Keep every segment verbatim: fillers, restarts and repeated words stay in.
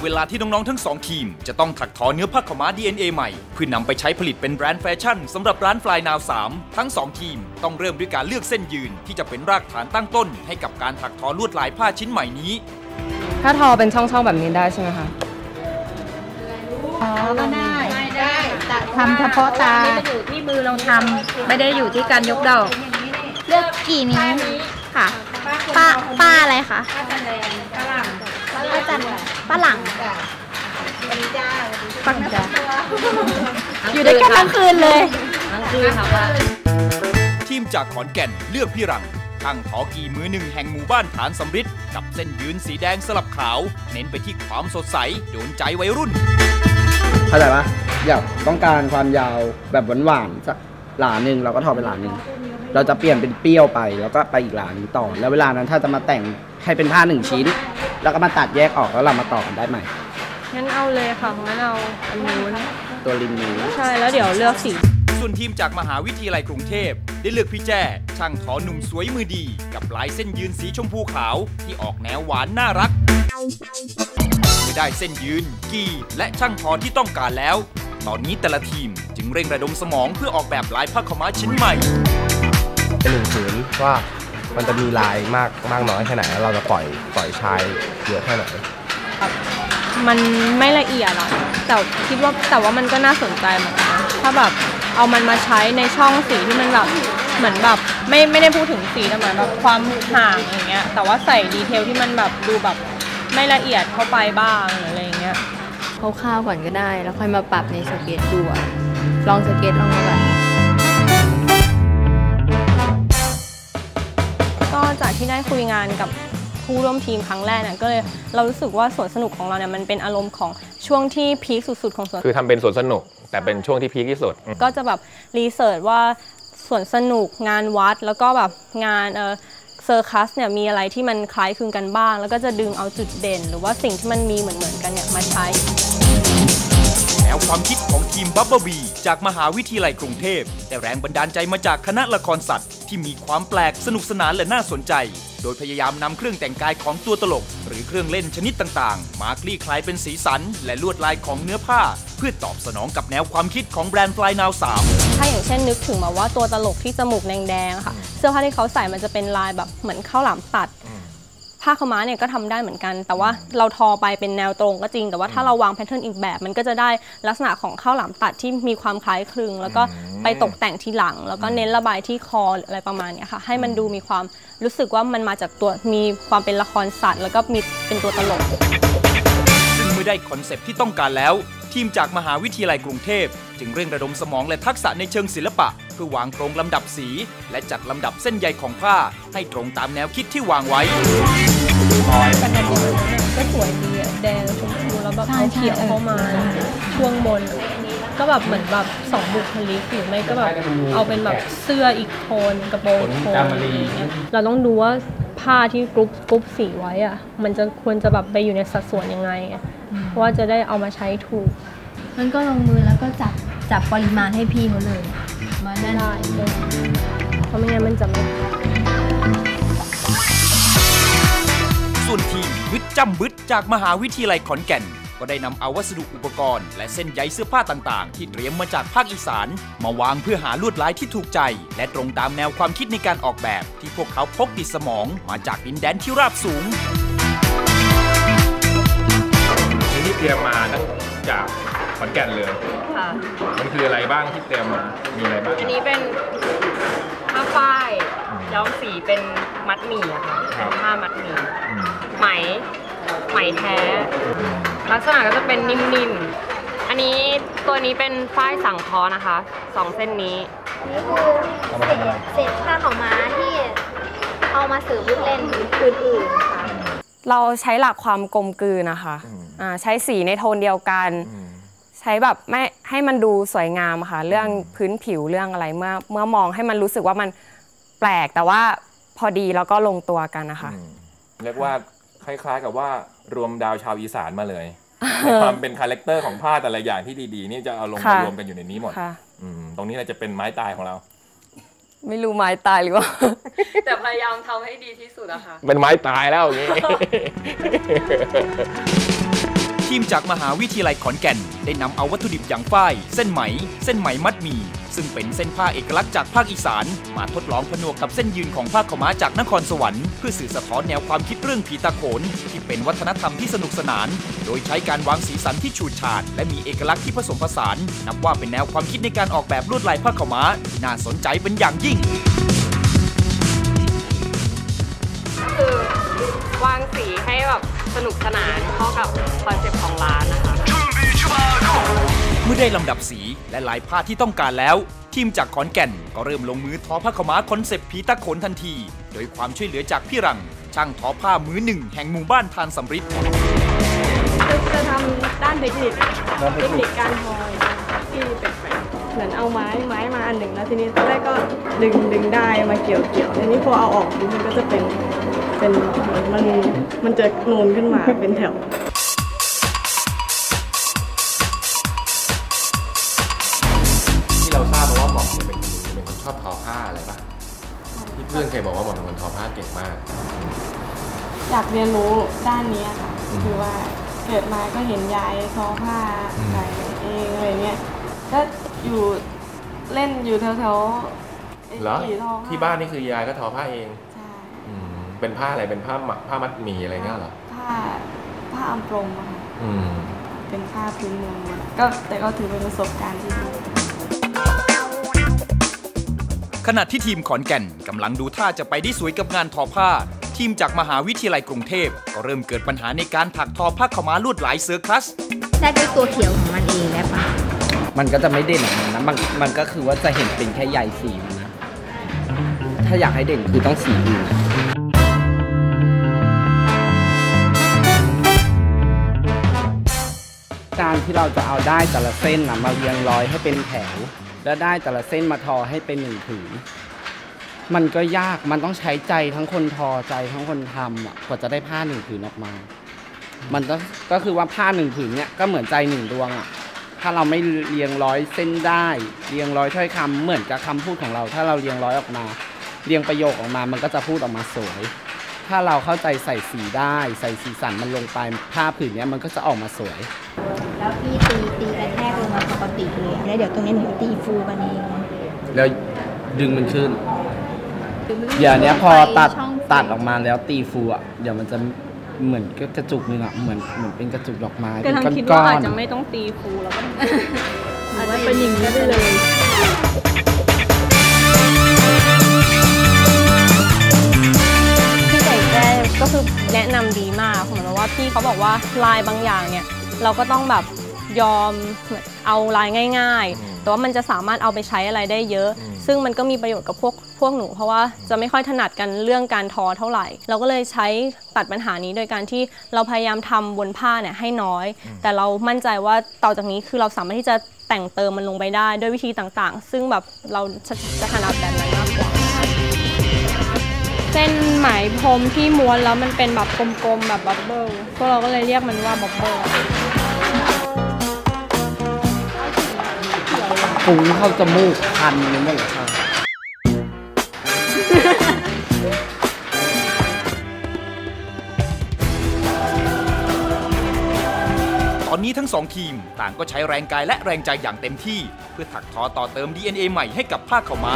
วลาที่น้องๆทั้งสองทีมจะต้องถักทอเนื้อผ้าขาวม้า ดี เอ็น เอ ใหม่เพื่อนำไปใช้ผลิตเป็นแบรนด์แฟชั่นสำหรับร้านฟลายนาวสามทั้งสองทีมต้องเริ่มด้วยการเลือกเส้นยืนที่จะเป็นรากฐานตั้งต้นให้กับการถักทอลวดลายผ้าชิ้นใหม่นี้ถ้าทอเป็นช่องๆแบบนี้ได้ใช่ไหมคะอ๋อก็ได้ได้ทำเฉพาะตาไม่ได้อยู่ที่มือเราทำไม่ได้อยู่ที่การยกดอกเลือกกี่นิ้วค่ะป้าป้าอะไรคะป้าหลังป้าจันป้าหลังปักจ้าอยู่ด้วยกันทั้งคืนเลยทั้งคืนค่ะทีมจากขอนแก่นเลือกพี่รังช่างทอกีมือหนึ่งแห่งหมู่บ้านฐานสำริดกับเส้นยืนสีแดงสลับขาวเน้นไปที่ความสดใสโดนใจวัยรุ่นเข้าใจปะอยากต้องการความยาวแบบหวานๆสักหลาหนึ่งเราก็ทอเป็นหลาหนึ่งเราจะเปลี่ยนเป็นเปรี้ยวไปแล้วก็ไปอีกหลานึงต่อแล้วเวลานั้นถ้าจะมาแต่งให้เป็นผ้าหนึ่งชิ้นแล้วก็มาตัดแยกออกแล้วเรามาต่อกันได้ไหมงั้นเอาเลยค่ะงั้นเอาอันนู้นตัวริมนี้ใช่แล้วเดี๋ยวเลือกสีส่วนทีมจากมหาวิทยาลัยกรุงเทพได้เลือกพี่แจ้ช่างทอหนุ่มสวยมือดีกับลายเส้นยืนสีชมพูขาวที่ออกแนวหวานน่ารักเมื่อได้เส้นยืนกีและช่างทอที่ต้องการแล้วตอนนี้แต่ละทีมจึงเร่งระดมสมองเพื่อออกแบบลายผ้าขาวม้าชิ้นใหม่เป็นหนึ่งผืนว่ามันจะมีลายมากมากน้อยแค่ไหนแล้วเราจะปล่อยปล่อยชายเยอะแค่ไหนมันไม่ละเอียดหรอกแต่คิดว่าแต่ว่ามันก็น่าสนใจเหมือนกันถ้าแบบเอามันมาใช้ในช่องสีที่มันแบบเหมือนแบบไม่ไม่ได้พูดถึงสีแต่เหมือนแบบความห่างอย่างเงี้ยแต่ว่าใส่ดีเทลที่มันแบบดูแบบไม่ละเอียดเข้าไปบ้างหรืออะไรอย่างเงี้ยคร่าวๆก่อนก็ได้แล้วค่อยมาปรับในสเก็ตดูลองสเก็ตลองมาแบบก็จากที่ได้คุยงานกับผู้ร่วมทีมครั้งแรกเนี่ยก็เลยเรารู้สึกว่าสวนสนุกของเราเนี่ยมันเป็นอารมณ์ของช่วงที่พีคสุดๆของสวนคือทำเป็นสวนสนุกแต่เป็นช่วงที่พีคที่สุดก็จะแบบรีเสิร์ชว่าสวนสนุกงานวัดแล้วก็แบบงานเออเซอร์คัสเนี่ยมีอะไรที่มันคล้ายคลึงกันบ้างแล้วก็จะดึงเอาจุดเด่นหรือว่าสิ่งที่มันมีเหมือนๆกันเนี่ยมาใช้แนวความคิดของทีมบับเบิ้ลบีจากมหาวิทยาลัยกรุงเทพแต่แรงบันดาลใจมาจากคณะละครสัตว์ที่มีความแปลกสนุกสนานและน่าสนใจโดยพยายามนำเครื่องแต่งกายของตัวตลกหรือเครื่องเล่นชนิดต่างๆมาคลี่คลายเป็นสีสันและลวดลายของเนื้อผ้าเพื่อตอบสนองกับแนวความคิดของแบรนด์ฟลายนาวสามถ้าอย่างเช่นนึกถึงมาว่าตัวตลกที่จมูกแดงๆค่ะเสื้อผ้าที่เขาใส่มันจะเป็นลายแบบเหมือนข้าวหลามตัดผ้าขาวม้าเนี่ยก็ทำได้เหมือนกันแต่ว่าเราทอไปเป็นแนวตรงก็จริงแต่ว่าถ้าเราวางแพทเทิร์นอีกแบบมันก็จะได้ลักษณะของข้าวหลามตัดที่มีความคล้ายคลึงแล้วก็ไปตกแต่งทีหลังแล้วก็เน้นระบายที่คออะไรประมาณนี้ค่ะให้มันดูมีความรู้สึกว่ามันมาจากตัวมีความเป็นละครสัตว์แล้วก็มีเป็นตัวตลกซึ่งเมื่อได้คอนเซ็ปต์ที่ต้องการแล้วทีมจากมหาวิทยาลัยกรุงเทพจึงเร่งระดมสมองและทักษะในเชิงศิลปะเพื่อวางโครงลำดับสีและจัดลำดับเส้นใยของผ้าให้ตรงตามแนวคิดที่วางไว้กันแบบนี้ก็สวยดีแดงชมพูแล้วแบบเอาเขียวเข้ามาช่วงบนก็แบบเหมือนแบบสองบุคลิกหรือไม่ก็แบบเอาเป็นแบบเสื้ออีกโทนกระโปรงโทนอะไรอย่างเงี้ยเราต้องดูว่าผ้าที่กรุ๊ปกรุ๊ปสีไว้อ่ะมันจะควรจะแบบไปอยู่ในสัดส่วนยังไงเพราะว่าจะได้เอามาใช้ถูกมันก็ลงมือแล้วก็จับจับปริมาณให้พี่เขาเลยมาได้เลยเพราะไม่งั้นมันจะไม่ส่วนทีมวิทย์จำบึดจากมหาวิทยาลัยขอนแก่นก็ได้นำเอาวัสดุอุปกรณ์และเส้นใยเสื้อผ้าต่างๆที่เตรียมมาจากภาคอีสานมาวางเพื่อหาลวดลายที่ถูกใจและตรงตามแนวความคิดในการออกแบบที่พวกเขาพกติดสมองมาจากดินแดนที่ราบสูงที่เตรียมมาตั้งจากขอนแก่นเลยค่ะมันคืออะไรบ้างที่เตรียมมามีอะไรบ้างอันนี้เป็นผ้าฝ้ายย้อมสีเป็นมัดหมี่อะค่ะเป็นผ้ามัดหมี่ไหมไหมแท้ลักษณะก็จะเป็นนิ่มๆอันนี้ตัวนี้เป็นฝ้ายสังเคราะห์นะคะสองเส้นนี้นี่คือเศษเศษผ้าขาวม้าที่เอามาสื่อลูกเล่นอื่นๆค่ะเราใช้หลักความกลมกลืนนะคะใช้สีในโทนเดียวกันใช้แบบไม่ให้มันดูสวยงามค่ะเรื่องพื้นผิวเรื่องอะไรเมื่อเมื่อมองให้มันรู้สึกว่ามันแปลกแต่ว่าพอดีแล้วก็ลงตัวกันนะคะเรียกว่าคล้ายๆกับว่ารวมดาวชาวอีสานมาเลยความเป็นคาแรคเตอร์ของผ้าแต่ละอย่างที่ดีๆนี่จะเอาลงมารวมกันอยู่ในนี้หมดตรงนี้เราจะเป็นไม้ตายของเราไม่รู้ไม้ตายหรือว่าแต่พยายามทำให้ดีที่สุดอะค่ะเป็นไม้ตายแล้วอย่างนี้ทีมจากมหาวิทยาลัยขอนแก่นได้นำเอาวัตถุดิบอย่างฝ้ายเส้นไหมเส้นไหมมัดหมี่ซึ่งเป็นเส้นผ้าเอกลักษณ์จากภาคอีสานมาทดลองผนวกกับเส้นยืนของผ้าขาวม้าจากนครสวรรค์เพื่อสื่อสะท้อนแนวความคิดเรื่องผีตาโขนที่เป็นวัฒนธรรมที่สนุกสนานโดยใช้การวางสีสันที่ฉูดฉาดและมีเอกลักษณ์ที่ผสมผสานนับว่าเป็นแนวความคิดในการออกแบบลวดลายผ้าขาวม้าที่น่าสนใจเป็นอย่างยิ่งคือวางสีให้แบบสนุกสนานเข้ากับคอนเซ็ปต์ของร้านนะคะเมื่อได้ลำดับสีและลายผ้าที่ต้องการแล้วทีมจากขอนแก่นก็เริ่มลงมือทอผ้าขาวม้าคอนเซ็ปต์ผีตาโขนทันทีโดยความช่วยเหลือจากพี่รังช่างทอผ้ามือหนึ่งแห่งหมู่บ้านทานสำริดจะทำด้านเทคนิคเทคนิคการทอที่แปลกๆเหมือนเอาไม้ไม้มาอันหนึ่งแล้วทีนี้ตอนแรกก็ดึงดึงได้มาเกี่ยวเกี่ยวทีนี้พอเอาออกดูมันก็จะเป็นเป็นมันมันจะนูนขึ้นมาเป็นแถวที่เราทราบมาว่าหม่อมเนี่ยเป็นเป็นคนชอบทอผ้าอะไรป่ะที่เพื่อนเคยบอกว่าหม่อมเป็นคนทอผ้าเก่งมากอยากเรียนรู้ด้านนี้ค่ะคือว่าเกิดมาก็เห็นยายทอผ้าใส่เองอะไรเงี้ยก็อยู่เล่นอยู่แถวๆเหรอที่บ้านนี่คือยายก็ทอผ้าเองใช่เป็นผ้าอะไรเป็นผ้าผ้ามัดหมี่อะไรเงี้ยเหรอผ้าผ้าอัมพรมค่ะเป็นผ้าพื้นเมืองก็แต่ก็ถือเป็นประสบการณ์ที่ดีขณะที่ทีมขอนแก่นกำลังดูท่าจะไปได้สวยกับงานทอผ้าทีมจากมหาวิทยาลัยกรุงเทพก็เริ่มเกิดปัญหาในการถักทอผ้าขาวม้าลวดลายเซอร์คัสได้ด้วยตัวเขียวของมันเองได้ปะมันก็จะไม่เด่นออกมานะมันมันก็คือว่าจะเห็นเป็นแค่ใยสีมันนะถ้าอยากให้เด่นคือต้องสีอื่นการที่เราจะเอาได้แต่ละเส้นนะมาเรียงร้อยให้เป็นแถวและได้แต่ละเส้นมาทอให้เป็นหนึ่งผืนมันก็ยากมันต้องใช้ใจทั้งคนทอใจทั้งคนทำอ่ะกว่าจะได้ผ้าหนึ่งผืนออกมามันก็ก็คือว่าผ้าหนึ่งผืนเนี่ยก็เหมือนใจหนึ่งดวงอ่ะถ้าเราไม่เรียงร้อยเส้นได้เรียงร้อยถ้อยคำเหมือนกับคำพูดของเราถ้าเราเรียงร้อยออกมาเรียงประโยคออกมามันก็จะพูดออกมาสวยถ้าเราเข้าใจใส่สีได้ใส่สีสันมันลงไปผ้าผืนเนี้ยมันก็จะออกมาสวยแล้วพี่ตีตีกระแทกลงมาปกติเลยแล้วเดี๋ยวตรงนี้หนูตีฟูกันเองแล้วดึงมันขึ้นอย่างเนี้ยพอตัดตัดออกมาแล้วตีฟูอ่ะเดี๋ยวมันจะเหมือนกระจุกนึงอ่ะเหมือนเหมือนเป็นกระจุกดอกไม้ก็ทั้งคิดว่าอาจจะไม่ต้องตีฟูแล้วก็อาจจะเป็นอย่างนี้ไปเลยพี่ไก่แก้ก็คือแนะนำดีมากเหมือนว่าพี่เขาบอกว่าลายบางอย่างเนี่ยเราก็ต้องแบบยอมเอาลายง่ายๆแต่ว่ามันจะสามารถเอาไปใช้อะไรได้เยอะซึ่งมันก็มีประโยชน์กับพวกพวกหนูเพราะว่าจะไม่ค่อยถนัดกันเรื่องการทอเท่าไหร่เราก็เลยใช้ตัดปัญหานี้โดยการที่เราพยายามทำบนผ้าเนี่ยให้น้อยแต่เรามั่นใจว่าต่อจากนี้คือเราสามารถที่จะแต่งเติมมันลงไปได้ด้วยวิธีต่างๆซึ่งแบบเราจะถนัดแบบนั้นมากกว่าเส้นไหมพรมที่ม้วนแล้วมันเป็นแบบกลมๆแบบบับเบิ้ลพวกเราก็เลยเรียกมันว่าบับเบิ้ลฟุ้งเข้าจมูกคันนี่มั้งครับตอนนี้ทั้งสองทีมต่างก็ใช้แรงกายและแรงใจอย่างเต็มที่เพื่อถักทอต่อเติม ดี เอ็น เอ ใหม่ให้กับผ้าขาวม้า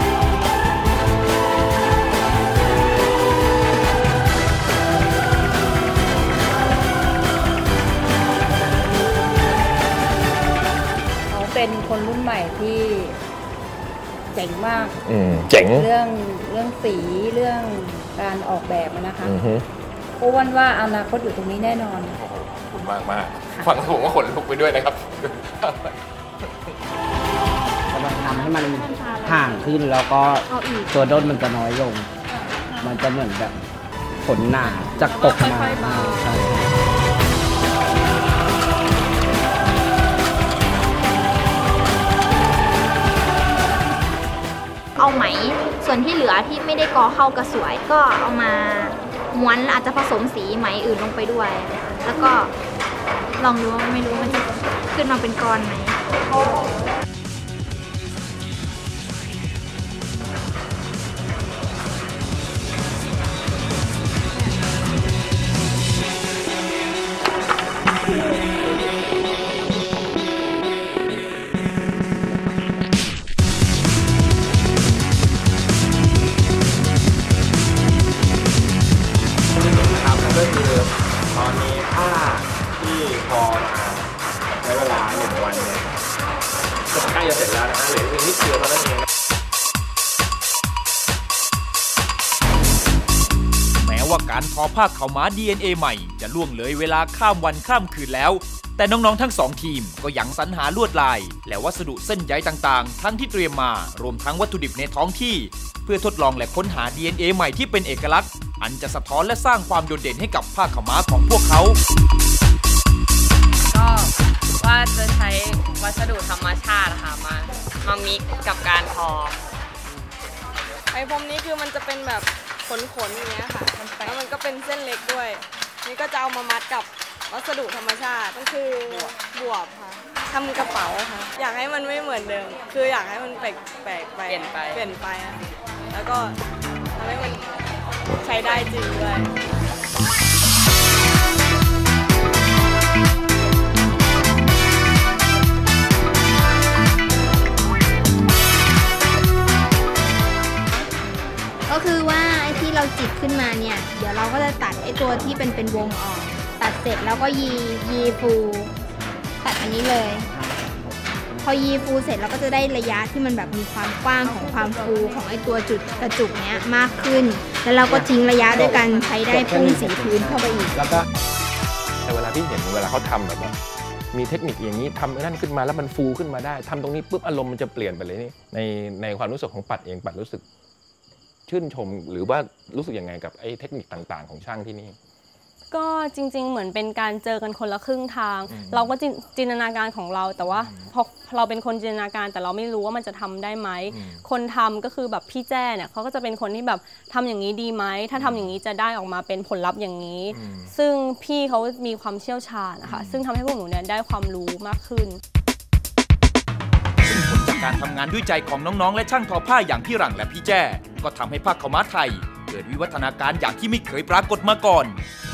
เป็นคนรุ่นใหม่ที่เจ๋งมากเจ๋งเรื่องเรื่องสีเรื่องการออกแบบนะคะเพราะว่าอนาคตอยู่ตรงนี้แน่นอนขอบคุณมากมากฟังผมก็ขนลุกไปด้วยนะครับกำลังทำให้มันห่างขึ้นแล้วก็ตัวด้นมันจะน้อยลงมันจะเหมือนแบบขนหนาจากตกมาเอาไหมส่วนที่เหลือที่ไม่ได้กอเข้ากระสวยก็เอามาม้วนอาจจะผสมสีไหมอื่นลงไปด้วยแล้วก็ลองดูว่าไม่รู้มันจะขึ้นมาเป็นก้อนไหมเพอมาใช้เวลาหนึ่งวันเนี่ยก็ใกล้จะเสร็จแล้วนะฮะเหลือเพียงนิดเดียวเท่านั้นเองแม้ว่าการทอผ้าขาวม้า ดี เอ็น เอ ใหม่จะล่วงเลยเวลาข้ามวันข้ามคืนแล้วแต่น้องๆทั้งสองทีมก็ยังสรรหาลวดลายและวัสดุเส้นใยต่างๆทั้งที่เตรียมมารวมทั้งวัตถุดิบในท้องที่เพื่อทดลองและค้นหา ดี เอ็น เอ ใหม่ที่เป็นเอกลักษณ์อันจะสะท้อนและสร้างความโดดเด่นให้กับผ้าขาวม้าของพวกเขาก็ว่าจะใช้วัสดุธรรมชาติค่ะมามามิกกับการทอไอ้พรมนี้คือมันจะเป็นแบบขนๆอย่างเงี้ยค่ะแล้วมันก็เป็นเส้นเล็กด้วยนี่ก็จะเอามามัดกับวัสดุธรรมชาติก็คือบวบค่ะทำกระเป๋าค่ะอยากให้มันไม่เหมือนเดิมคืออยากให้มันแปลกแปลกไปเปลี่ยนไปเปลี่ยนไปแล้วก็ทำให้มันใช้ได้จริงด้วยก็คือว่าไอ้ที่เราจิตขึ้นมาเนี่ยเดี๋ยวเราก็จะตัดไอ้ตัวที่เป็นเป็นวงออกตัดเสร็จแล้วก็ยียีฟูตัดอันนี้เลยพอยีฟูเสร็จเราก็จะได้ระยะที่มันแบบมีความกว้างของความฟูของไอ้ตัวจุดกระจุกเนี้ยมากขึ้นแล้วเราก็ทิ้งระยะด้วยการใช้ได้พุ่งสีพื้นเข้าไปอีกแล้วก็แต่เวลาที่เห็นเวลาเขาทำแบบว่ามีเทคนิคอย่างนี้ทำนั่นขึ้นมาแล้วมันฟูขึ้นมาได้ทำตรงนี้ปุ๊บอารมณ์มันจะเปลี่ยนไปเลยนี่ในในความรู้สึกของปัดเองปัดรู้สึกชื่นชมหรือว่ารู้สึกยังไงกับไอ้เทคนิคต่างๆของช่างที่นี่ก็จริงๆเหมือนเป็นการเจอกันคนละครึ่งทางเราก็จินตนาการของเราแต่ว่าพอเราเป็นคนจินตนาการแต่เราไม่รู้ว่ามันจะทำได้ไหมคนทำก็คือแบบพี่แจ้เนี่ยเขาก็จะเป็นคนที่แบบทำอย่างนี้ดีไหมถ้าทำอย่างนี้จะได้ออกมาเป็นผลลัพธ์อย่างนี้ซึ่งพี่เขามีความเชี่ยวชาญนะคะซึ่งทำให้พวกหนูเนี่ยได้ความรู้มากขึ้นซึ่งผลจากการทำงานด้วยใจของน้องๆและช่างทอผ้าอย่างพี่หลังและพี่แจ้ก็ทำให้ผ้าขาวม้าไทยเกิดวิวัฒนาการอย่างที่ไม่เคยปรากฏมาก่อน